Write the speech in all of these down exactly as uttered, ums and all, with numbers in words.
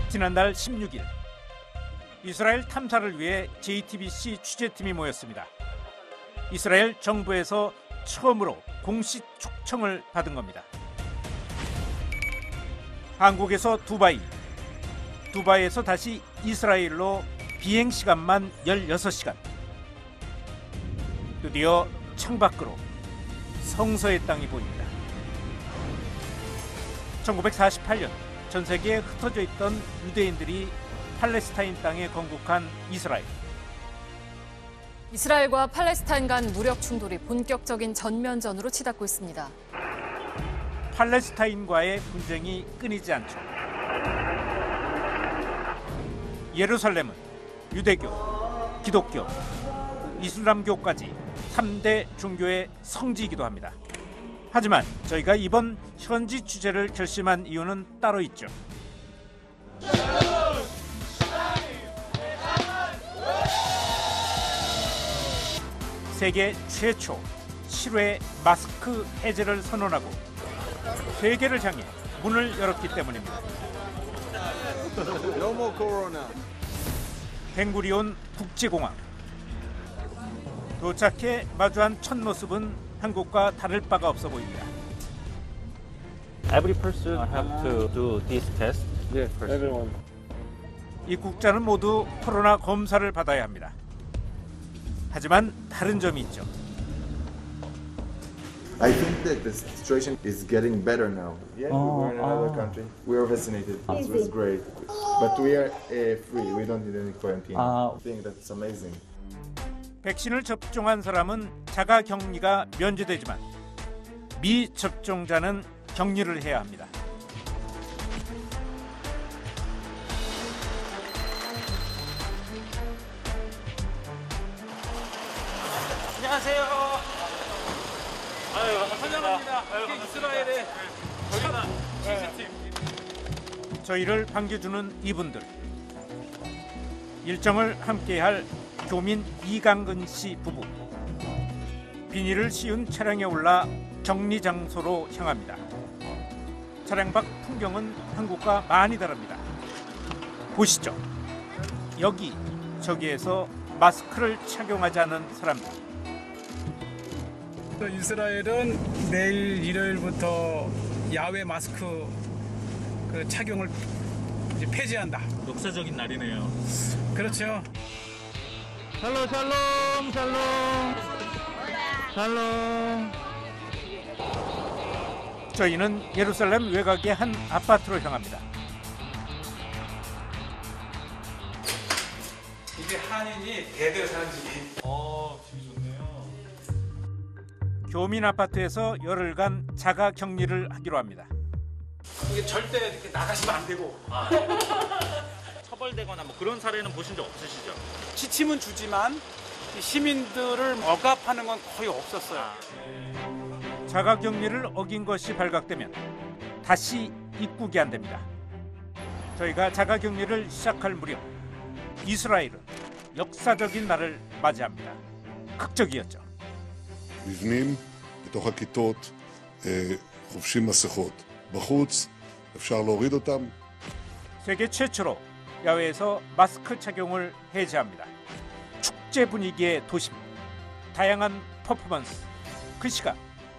지난달 십육 일 이스라엘 탐사를 위해 제이티비씨 취재팀이 모였습니다. 이스라엘 정부에서 처음으로 공식 초청을 받은 겁니다. 한국에서 두바이, 두바이에서 다시 이스라엘로 비행 시간만 열여섯 시간. 드디어 창밖으로 성서의 땅이 보입니다. 천구백사십팔 년 전 세계에 흩어져 있던 유대인들이 팔레스타인 땅에 건국한 이스라엘. 이스라엘과 팔레스타인 간 무력 충돌이 본격적인 전면전으로 치닫고 있습니다. 팔레스타인과의 분쟁이 끊이지 않죠. 예루살렘은 유대교, 기독교, 이슬람교까지 삼 대 종교의 성지이기도 합니다. 하지만 저희가 이번 현지 취재를 결심한 이유는 따로 있죠. 세계 최초 실외 마스크 해제를 선언하고 세계를 향해 문을 열었기 때문입니다. 벵구리온 국제공항. 도착해 마주한 첫 모습은 한국과 다를 바가 없어 보입니다. Every person have to do this test. Yes, everyone. 입국자는 모두 코로나 검사를 받아야 합니다. 하지만 다른 점이 있죠. I think that the situation is getting better now. Yeah, Oh, we were in another oh. country. We were vaccinated. It was great. But we are uh, free. We don't need any quarantine. Ah. I think that's amazing. 백신을 접종한 사람은 자가 격리가 면제되지만 미접종자는 격리를 해야 합니다. 안녕하세요. 아유, 환영합니다. 이게 이스라엘의 저희가 시스템. 저희를 반겨주는 이분들. 일정을 함께할 교민 이강근 씨 부부. 비닐을 씌운 차량에 올라 격리 장소로 향합니다. 차량 밖 풍경은 한국과 많이 다릅니다. 보시죠. 여기 저기에서 마스크를 착용하지 않은 사람들. 이스라엘은 내일 일요일부터 야외 마스크 그 착용을 이제 폐지한다. 역사적인 날이네요. 그렇죠. 샬롬 샬롬 샬롬 샬롬. 저희는 예루살렘 외곽의 한 아파트로 향합니다. 이게 한인이 대대 사는 집이. 어, 집이 좋네요. 교민 아파트에서 열흘간 자가 격리를 하기로 합니다. 이게 절대 이렇게 나가시면 안 되고. 아. 처벌되거나 뭐 그런 사례는 보신 적 없으시죠? 지침은 주지만 이 시민들을 억압하는 건 거의 없었어요. 자가 격리를 어긴 것이 발각되면 다시 입국이 안 됩니다. 저희가 자가 격리를 시작할 무렵 이스라엘은 역사적인 날을 맞이합니다. 극적이었죠. מבנים בתוך הכיתות חובשים מסכות. בחוץ אפשר להוריד אותם. 세계 최초로 야외에서 마스크 착용을 해제합니다. 축제 분위기의 도심, 다양한 퍼포먼스. 그 시간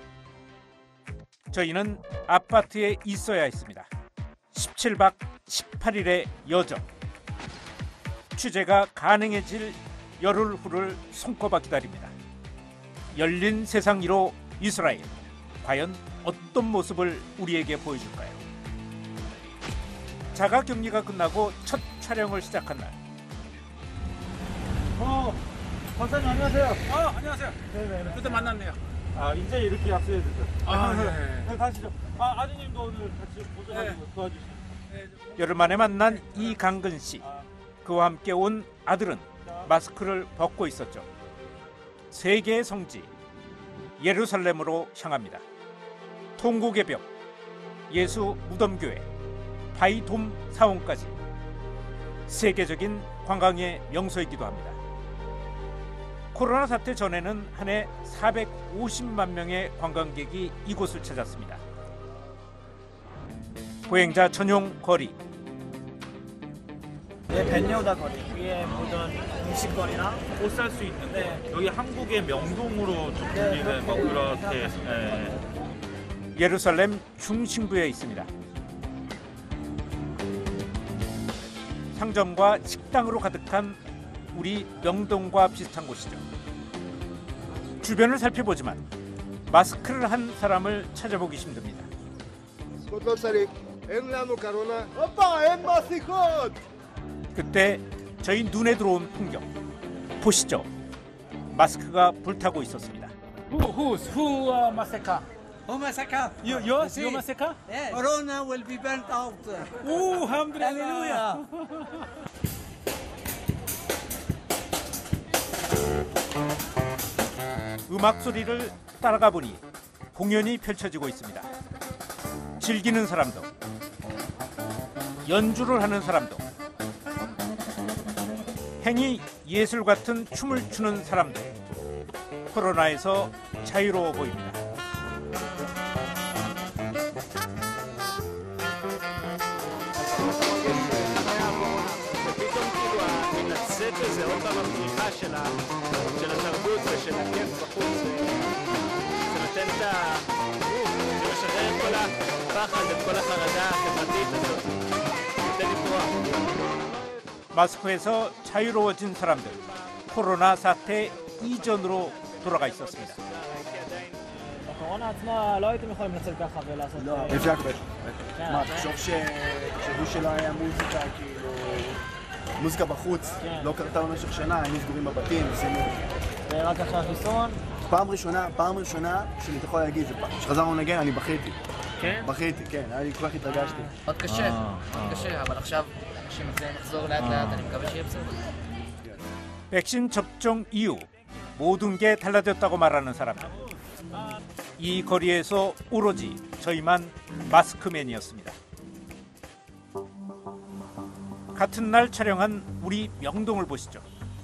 저희는 아파트에 있어야 했습니다. 십칠 박 십팔 일의 여정. 취재가 가능해질 열흘 후를 손꼽아 기다립니다. 열린 세상 일 호 이스라엘. 과연 어떤 모습을 우리에게 보여줄까요? 자가 격리가 끝나고 첫 촬영을 시작한 날. 어, 박사님 안녕하세요. 아, 안녕하세요. 네네. 그때 만났네요. 아, 이제 이렇게 약속해 주세요. 아, 네. 네, 가시죠. 아, 아드님도 오늘 같이 보셔가지고 네. 도와주시죠. 네. 열흘 만에 만난 이강근 씨. 그와 함께 온 아들은 마스크를 벗고 있었죠. 세계의 성지 예루살렘으로 향합니다. 통곡의 벽, 예수 무덤교회, 바이돔 사원까지 세계적인 관광의 명소이기도 합니다. 코로나 사태 전에는 한 해 사백오십만 명의 관광객이 이곳을 찾았습니다. 보행자 전용 거리, 네, 벤여우다 거리 위에 보던 음식거리나 옷 살 수 있는데 여기 한국의 명동으로 좀 불리는 뭐 그렇게 예. 예루살렘 중심부에 있습니다. 상점과 식당으로 가득한 우리 명동과 비슷한 곳이죠. 주변을 살펴보지만 마스크를 한 사람을 찾아보기 힘듭니다. 그때 저희 눈에 들어온 풍경 보시죠. 마스크가 불타고 있었습니다. Who, who's, who uh, Maseka? Oh, Masaka. You, yours? See. You Maseka? Yes. Corona will be burnt out. Oh, Alhamdulillah. 음악 소리를 따라가 보니 공연이 펼쳐지고 있습니다. 즐기는 사람도, 연주를 하는 사람도, 행위 예술 같은 춤을 추는 사람도 코로나에서 자유로워 보입니다. 마스크에서 자유로워진 사람들, 코로나 사태 이전으로 돌아가 있었습니다. הקורונה עצמה לא הייתם יכולים לצאת ככה ולעשות... לא, אפשר בטח. מה, תחשוב שחשבו שלא היה מוזיקה, כאילו... מוזיקה בחוץ, לא קרתה במשך שנה, היינו סגורים בבתים, עשינו... ורק אחרי החיסון? פעם ראשונה, פעם ראשונה שאני יכול להגיד, שחזרנו לנגן, אני בכיתי. כן? בכיתי, כן, אני כל כך התרגשתי. עוד קשה, עוד קשה, אבל עכשיו כשמתחילים לחזור לאט לאט, אני מקווה שיהיה בסדר. 백신 접종 이후 모든 게 달라졌다고 말하는 사람들. 이 거리에서 오로지 저희만 마스크맨이었습니다. 같은 날 촬영한 우리 명동을 보시죠.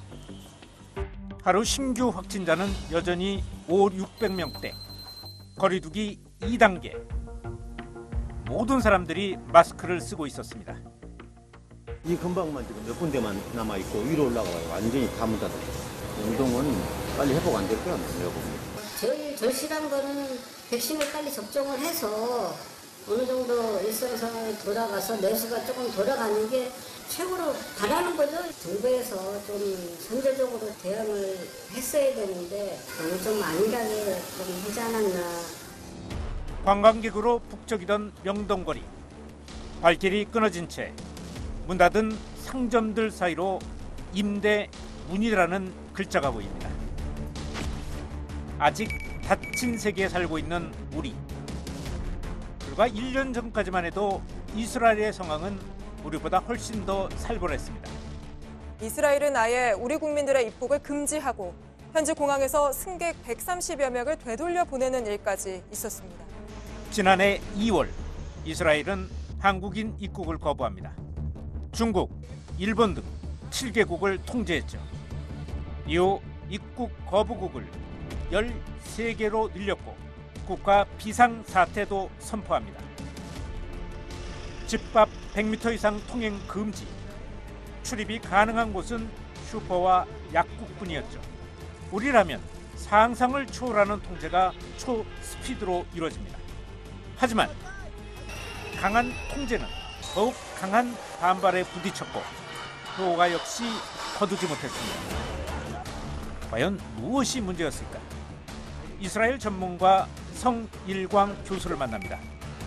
하루 신규 확진자는 여전히 오천육백 명대. 거리두기 이 단계. 모든 사람들이 마스크를 쓰고 있었습니다. 이 근방만 지금 몇 군데만 남아 있고 위로 올라가요. 완전히 다 문 닫았어요. 운동은 빨리 회복 안 될 거야, 내가 봅니다. 제일 절실한 거는 백신을 빨리 접종을 해서 어느 정도 일상생활이 돌아가서 내수가 조금 돌아가는 게 최고로 바라는 거죠. 정부에서 좀 선제적으로 대응을 했어야 되는데 너무 좀 안일하게 좀 하지 않았나. 관광객으로 북적이던 명동거리. 발길이 끊어진 채 문 닫은 상점들 사이로 임대 문이라는 글자가 보입니다. 아직 닫힌 세계에 살고 있는 우리. 불과 일 년 전까지만 해도 이스라엘의 상황은 우리보다 훨씬 더 살벌했습니다. 이스라엘은 아예 우리 국민들의 입국을 금지하고 현지 공항에서 승객 백삼십여 명을 되돌려 보내는 일까지 있었습니다. 지난해 이월 이스라엘은 한국인 입국을 거부합니다. 중국, 일본 등 칠 개국을 통제했죠. 이후 입국 거부국을 열세 개로 늘렸고 국가 비상사태도 선포합니다. 집밥 백 미터 이상 통행 금지, 출입이 가능한 곳은 슈퍼와 약국뿐이었죠. 우리라면 상상을 초월하는 통제가 초스피드로 이루어집니다. 하지만 강한 통제는 더욱 강한 반발에 부딪혔고 효과가 역시 거두지 못했습니다. 과연 무엇이 문제였을까? 이스라엘 전문가 성일광 교수를 만납니다.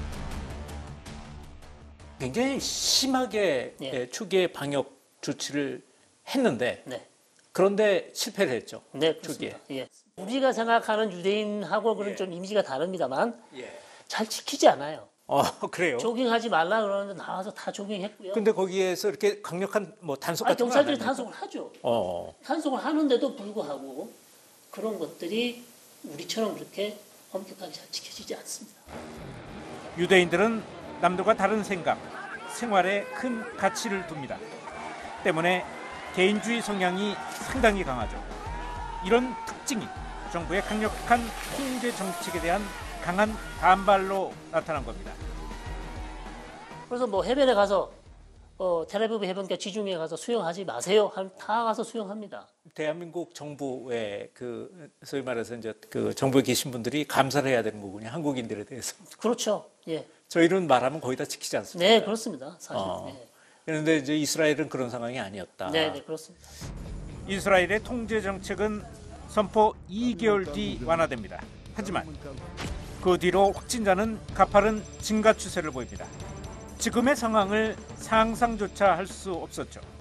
굉장히 심하게 예. 초기에 방역 조치를 했는데 네. 그런데 실패를 했죠. 네, 초기에. 예. 우리가 생각하는 유대인하고 그런 예. 좀 이미지가 다릅니다만 예. 잘 지키지 않아요. 어, 그래요? 조깅하지 말라 그러는데 나와서 다 조깅했고요. 근데 거기에서 이렇게 강력한 뭐 단속 아니, 같은 거 경찰들이 안 단속을 하죠. 어. 단속을 하는데도 불구하고 그런 것들이 우리처럼 그렇게 엄격하게 잘 지켜지지 않습니다. 유대인들은 남들과 다른 생각, 생활에 큰 가치를 둡니다. 때문에 개인주의 성향이 상당히 강하죠. 이런 특징이 정부의 강력한 통제 정책에 대한 강한 반발로 나타난 겁니다. 그래서 뭐 해변에 가서 어, 텔아비브 해변가 지중해에 가서 수영하지 마세요. 하면 다 가서 수영합니다. 대한민국 정부의 그 소위 말해서 이제 그 정부에 계신 분들이 감사를 해야 되는 거군요. 한국인들에 대해서. 그렇죠. 예. 저희는 말하면 거의 다 지키지 않습니까? 네, 그렇습니다. 사실. 어. 네. 그런데 이제 이스라엘은 그런 상황이 아니었다. 네, 네, 그렇습니다. 이스라엘의 통제 정책은 선포 이 개월 뒤 완화됩니다. 하지만 그 뒤로 확진자는 가파른 증가 추세를 보입니다. 지금의 상황을 상상조차 할 수 없었죠.